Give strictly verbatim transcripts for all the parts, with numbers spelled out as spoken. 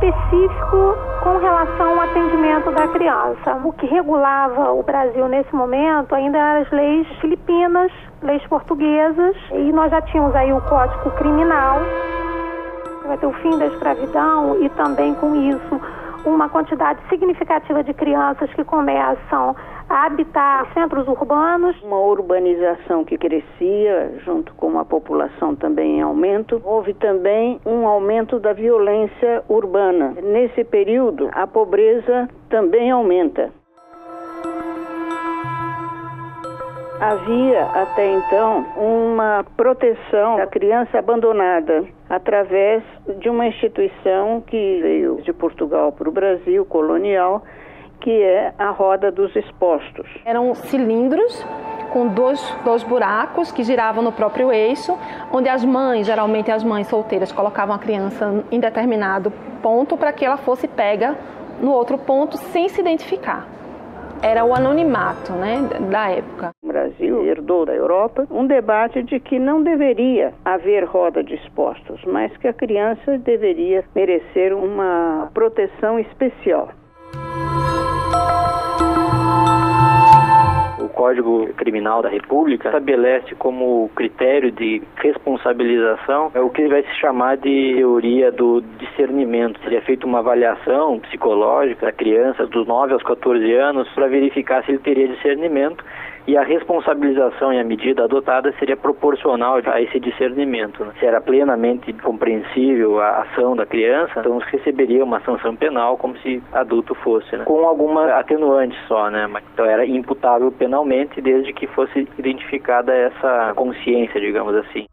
específico com relação ao atendimento da criança. O que regulava o Brasil nesse momento ainda eram as leis filipinas, leis portuguesas, e nós já tínhamos aí o Código Criminal. Vai ter o fim da escravidão e também com isso uma quantidade significativa de crianças que começam a habitar centros urbanos. Uma urbanização que crescia junto com uma população também em aumento. Houve também um aumento da violência urbana. Nesse período, a pobreza também aumenta. Havia até então uma proteção da criança abandonada através de uma instituição que veio de Portugal para o Brasil, colonial, que é a Roda dos Expostos. Eram cilindros com dois, dois buracos que giravam no próprio eixo, onde as mães, geralmente as mães solteiras, colocavam a criança em determinado ponto para que ela fosse pega no outro ponto sem se identificar. Era o anonimato, né, da época. O Brasil herdou da Europa um debate de que não deveria haver roda de expostos, mas que a criança deveria merecer uma proteção especial. O Código Criminal da República estabelece como critério de responsabilização é o que vai se chamar de teoria do discernimento. Seria feita uma avaliação psicológica da criança dos nove aos quatorze anos para verificar se ele teria discernimento, e a responsabilização e a medida adotada seria proporcional a esse discernimento. Se era plenamente compreensível a ação da criança, então receberia uma sanção penal como se adulto fosse, né? Com alguma atenuante só, né? Então era imputável penalmente desde que fosse identificada essa consciência, digamos assim.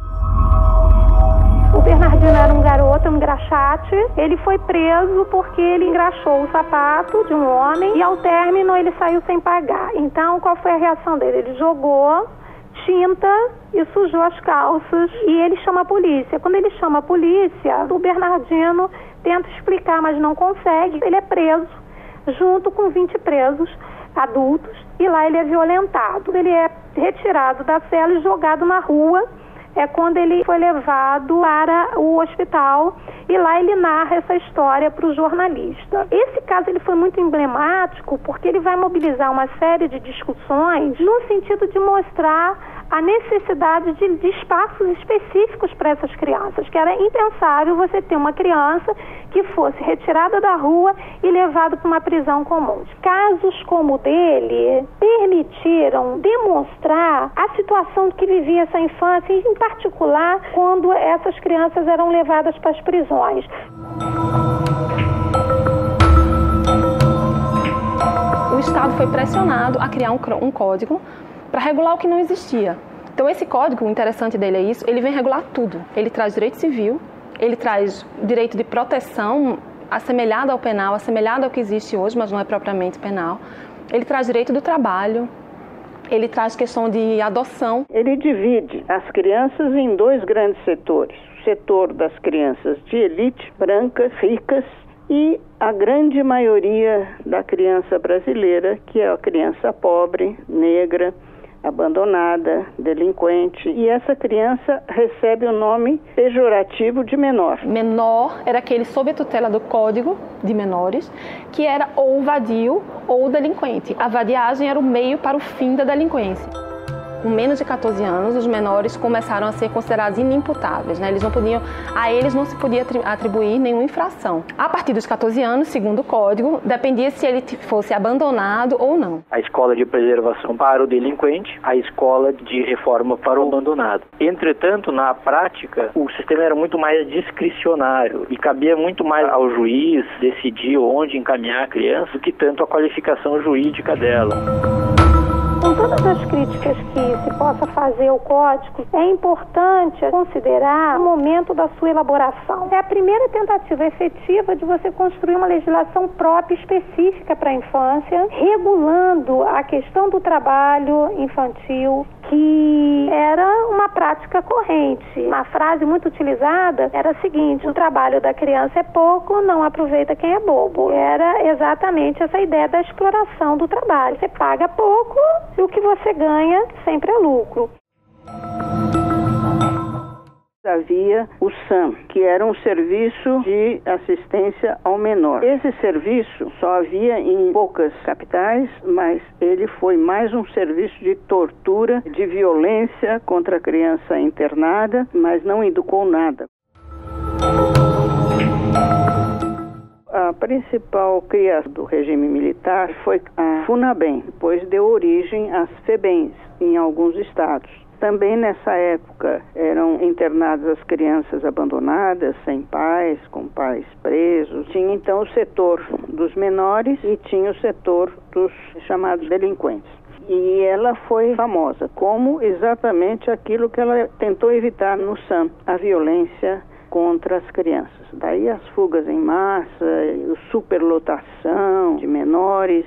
O Bernardino era um garoto, um engraxate. Ele foi preso porque ele engraxou o sapato de um homem e ao término ele saiu sem pagar. Então, qual foi a reação dele? Ele jogou tinta e sujou as calças e ele chama a polícia. Quando ele chama a polícia, o Bernardino tenta explicar, mas não consegue. Ele é preso junto com vinte presos adultos e lá ele é violentado. Ele é retirado da cela e jogado na rua. É quando ele foi levado para o hospital e lá ele narra essa história para o jornalista. Esse caso ele foi muito emblemático porque ele vai mobilizar uma série de discussões no sentido de mostrar a necessidade de, de espaços específicos para essas crianças, que era impensável você ter uma criança que fosse retirada da rua e levada para uma prisão comum. Casos como o dele permitiram demonstrar a situação que vivia essa infância, em particular quando essas crianças eram levadas para as prisões. O Estado foi pressionado a criar um, um código para regular o que não existia. Então esse código, o interessante dele é isso, ele vem regular tudo. Ele traz direito civil, ele traz direito de proteção assemelhado ao penal, assemelhado ao que existe hoje, mas não é propriamente penal. Ele traz direito do trabalho, ele traz questão de adoção. Ele divide as crianças em dois grandes setores. O setor das crianças de elite, brancas, ricas, e a grande maioria da criança brasileira, que é a criança pobre, negra, abandonada, delinquente. E essa criança recebe o nome pejorativo de menor. Menor era aquele sob a tutela do Código de Menores, que era ou vadio ou delinquente. A vadiagem era o meio para o fim da delinquência. Com menos de quatorze anos, os menores começaram a ser considerados inimputáveis, né? Eles não podiam, a eles não se podia atribuir nenhuma infração. A partir dos quatorze anos, segundo o Código, dependia se ele fosse abandonado ou não. A escola de preservação para o delinquente, a escola de reforma para o abandonado. Entretanto, na prática, o sistema era muito mais discricionário e cabia muito mais ao juiz decidir onde encaminhar a criança do que tanto a qualificação jurídica dela. Com todas as críticas que se possa fazer ao Código, é importante considerar o momento da sua elaboração. É a primeira tentativa efetiva de você construir uma legislação própria específica para a infância, regulando a questão do trabalho infantil, que era uma prática corrente. Uma frase muito utilizada era a seguinte: o trabalho da criança é pouco, não aproveita quem é bobo. Era exatamente essa ideia da exploração do trabalho. Você paga pouco e o que você ganha sempre é lucro. Havia o SAM, que era um serviço de assistência ao menor. Esse serviço só havia em poucas capitais, mas ele foi mais um serviço de tortura, de violência contra a criança internada, mas não educou nada. A principal criação do regime militar foi a FUNABEM, depois deu origem às FEBEMs em alguns estados. Também nessa época eram internadas as crianças abandonadas, sem pais, com pais presos. Tinha então o setor dos menores e tinha o setor dos chamados delinquentes. E ela foi famosa como exatamente aquilo que ela tentou evitar no SAM, a violência contra as crianças. Daí as fugas em massa, a superlotação de menores.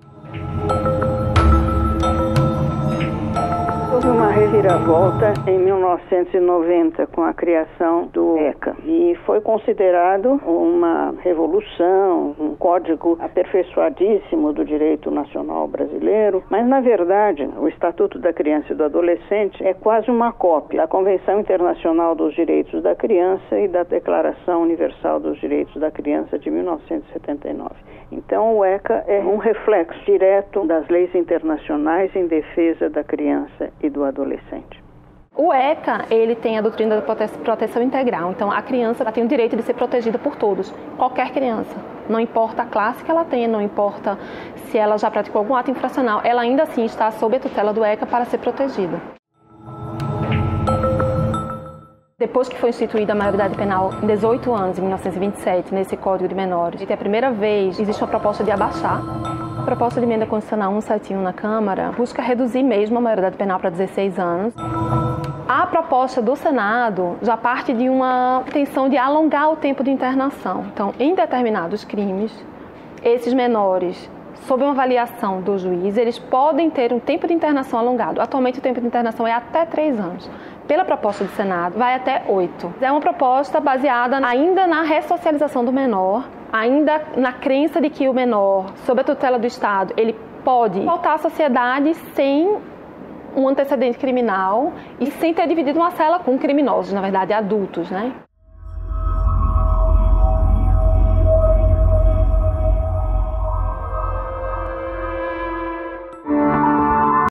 Houve uma reviravolta em mil novecentos e noventa com a criação do ECA e foi considerado uma revolução, um código aperfeiçoadíssimo do direito nacional brasileiro, mas na verdade o Estatuto da Criança e do Adolescente é quase uma cópia da Convenção Internacional dos Direitos da Criança e da Declaração Universal dos Direitos da Criança de mil novecentos e setenta e nove. Então o ECA é um reflexo direto das leis internacionais em defesa da criança e do adolescente. O ECA, ele tem a doutrina da prote- proteção integral, então a criança ela tem o direito de ser protegida por todos, qualquer criança. Não importa a classe que ela tenha, não importa se ela já praticou algum ato infracional, ela ainda assim está sob a tutela do ECA para ser protegida. Depois que foi instituída a maioridade penal em dezoito anos, em mil novecentos e vinte e sete, nesse Código de Menores, e a primeira vez existe uma proposta de abaixar. A proposta de emenda constitucional cento e setenta e um na Câmara busca reduzir mesmo a maioridade penal para dezesseis anos. A proposta do Senado já parte de uma intenção de alongar o tempo de internação. Então, em determinados crimes, esses menores, sob uma avaliação do juiz, eles podem ter um tempo de internação alongado. Atualmente, o tempo de internação é até três anos. Pela proposta do Senado, vai até oito. É uma proposta baseada ainda na ressocialização do menor, ainda na crença de que o menor, sob a tutela do Estado, ele pode voltar à sociedade sem um antecedente criminal e sem ter dividido uma cela com criminosos, na verdade, adultos, né?